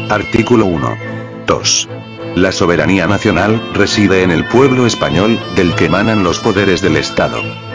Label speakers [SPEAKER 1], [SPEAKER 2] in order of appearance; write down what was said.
[SPEAKER 1] Artículo 1. 2. La soberanía nacional reside en el pueblo español, del que emanan los poderes del Estado.